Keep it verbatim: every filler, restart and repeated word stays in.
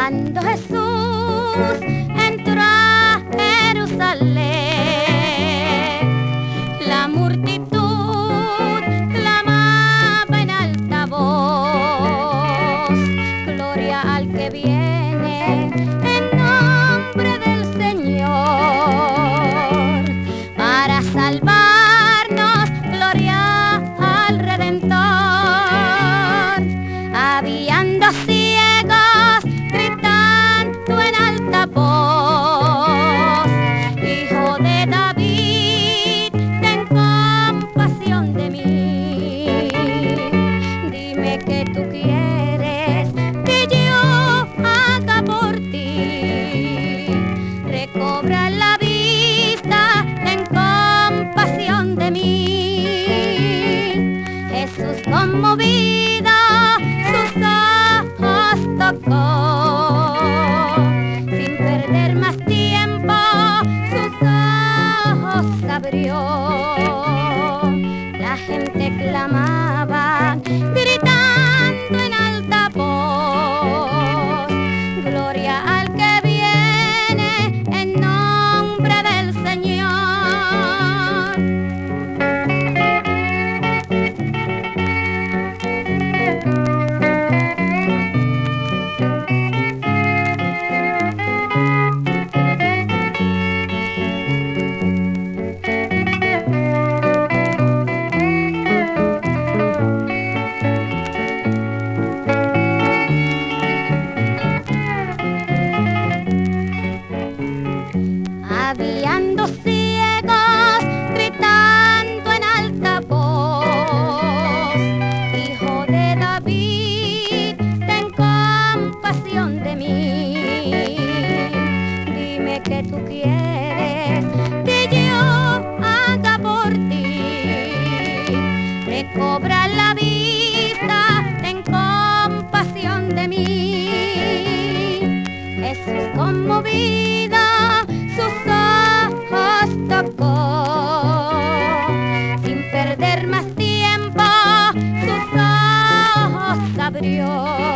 Cuando Jesús entró a Jerusalén, la multitud clamaba en alta voz: gloria al que viene en nombre del Señor, para salvarnos, gloria al Redentor. Habían dos ciegos gritando en alta voz: Hijo de David, ten compasión de mí. Dime qué tú quieres que yo haga por ti. Recobra la vista, ten compasión de mí. Jesús conmovido sus ojos tocó, sin perder más tiempo sus ojos abrió. La gente clamaba gritando en alta voz: gloria al que viene en nombre del Señor. Habían dos ciegos gritando en alta voz: Hijo de David, ten compasión de mí. Dime qué tú quieres que yo haga por ti. Recobra la vista, ten compasión de mí. Jesús conmovido sus ojos tocó, sin perder más tiempo sus ojos abrió.